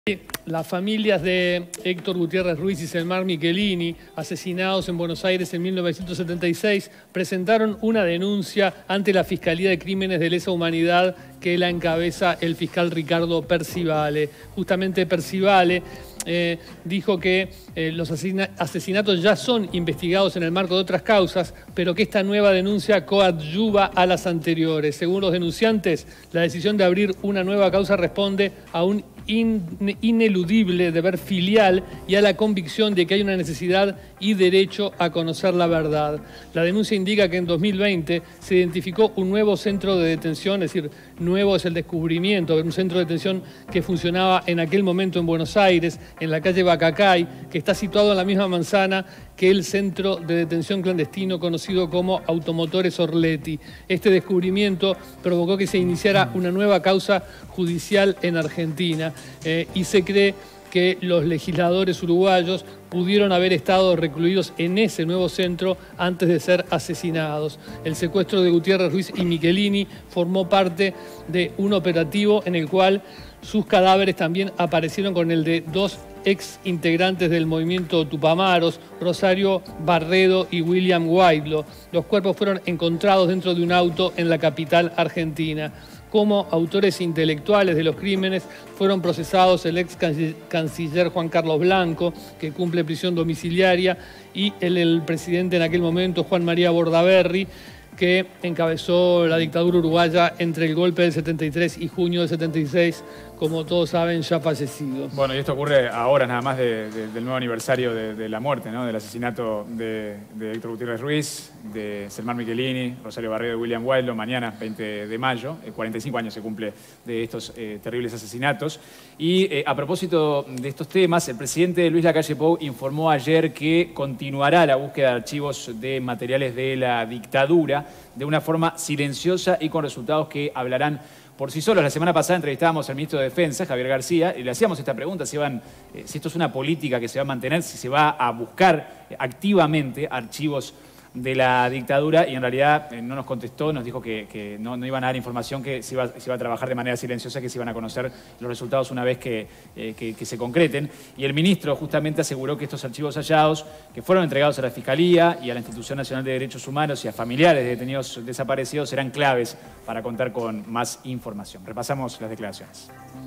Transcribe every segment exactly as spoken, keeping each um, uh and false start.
Las familias de Héctor Gutiérrez Ruiz y Selmar Michelini, asesinados en Buenos Aires en mil novecientos setenta y seis, presentaron una denuncia ante la Fiscalía de Crímenes de Lesa Humanidad que la encabeza el fiscal Ricardo Percivale. Justamente Percivale eh, dijo que eh, los asesinatos ya son investigados en el marco de otras causas, pero que esta nueva denuncia coadyuva a las anteriores. Según los denunciantes, la decisión de abrir una nueva causa responde a un In, ineludible deber filial y a la convicción de que hay una necesidad y derecho a conocer la verdad. La denuncia indica que en dos mil veinte se identificó un nuevo centro de detención, es decir, nuevo es el descubrimiento de un centro de detención que funcionaba en aquel momento en Buenos Aires, en la calle Bacacay, que está situado en la misma manzana que el centro de detención clandestino conocido como Automotores Orletti. Este descubrimiento provocó que se iniciara una nueva causa judicial en Argentina eh, y se cree que los legisladores uruguayos pudieron haber estado recluidos en ese nuevo centro antes de ser asesinados. El secuestro de Gutiérrez Ruiz y Michelini formó parte de un operativo en el cual sus cadáveres también aparecieron con el de dos ex integrantes del movimiento Tupamaros, Rosario Barredo y William Guaidó. Los cuerpos fueron encontrados dentro de un auto en la capital argentina. Como autores intelectuales de los crímenes fueron procesados el ex canciller Juan Carlos Blanco, que cumple prisión domiciliaria, y el, el presidente en aquel momento, Juan María Bordaberry, que encabezó la dictadura uruguaya entre el golpe del setenta y tres y junio del setenta y seis, como todos saben, ya fallecido. Bueno, y esto ocurre ahora nada más de, de, del nuevo aniversario de, de la muerte, ¿no? Del asesinato de, de Héctor Gutiérrez Ruiz, de Selmar Michelini, Rosario Barredo y William Guaidó, mañana, veinte de mayo, eh, cuarenta y cinco años se cumple de estos eh, terribles asesinatos. Y eh, a propósito de estos temas, el presidente Luis Lacalle Pou informó ayer que continuará la búsqueda de archivos de materiales de la dictadura de una forma silenciosa y con resultados que hablarán por sí solos. La semana pasada entrevistábamos al ministro de Defensa, Javier García, y le hacíamos esta pregunta, si, van, eh, si esto es una política que se va a mantener, si se va a buscar activamente archivos de la dictadura, y en realidad eh, no nos contestó, nos dijo que, que no, no iban a dar información, que se iba, se iba a trabajar de manera silenciosa, que se iban a conocer los resultados una vez que, eh, que, que se concreten. Y el ministro justamente aseguró que estos archivos hallados, que fueron entregados a la Fiscalía y a la Institución Nacional de Derechos Humanos y a familiares de detenidos desaparecidos, serán claves para contar con más información. Repasamos las declaraciones.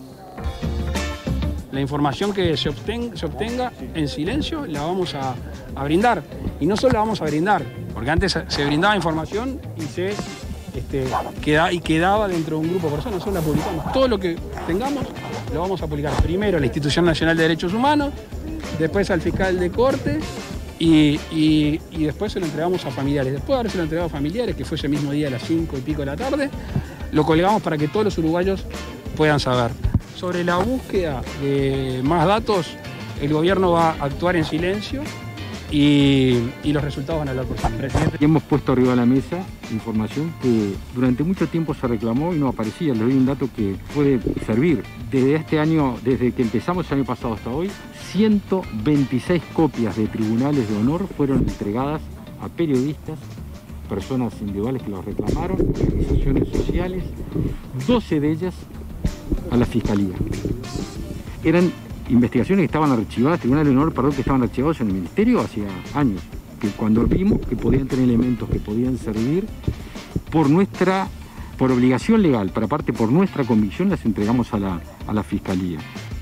La información que se obtenga, se obtenga en silencio la vamos a, a brindar. Y no solo la vamos a brindar, porque antes se brindaba información y se este, queda, y quedaba dentro de un grupo de personas, nosotros la publicamos. Todo lo que tengamos lo vamos a publicar primero a la Institución Nacional de Derechos Humanos, después al fiscal de corte y, y, y después se lo entregamos a familiares. Después de haberse lo entregado a familiares, que fue ese mismo día a las cinco y pico de la tarde, lo colgamos para que todos los uruguayos puedan saber. Sobre la búsqueda de más datos, el gobierno va a actuar en silencio y, y los resultados van a hablar por sí. Y hemos puesto arriba de la mesa información que durante mucho tiempo se reclamó y no aparecía. Les doy un dato que puede servir. Desde este año, desde que empezamos el año pasado hasta hoy, ciento veintiséis copias de tribunales de honor fueron entregadas a periodistas, personas individuales que los reclamaron, organizaciones sociales, doce de ellas a la Fiscalía. Eran investigaciones que estaban archivadas, tribunales de honor, perdón, que estaban archivados en el Ministerio hacía años, que cuando vimos que podían tener elementos que podían servir, por nuestra, por obligación legal, pero aparte por nuestra convicción, las entregamos a la, a la Fiscalía.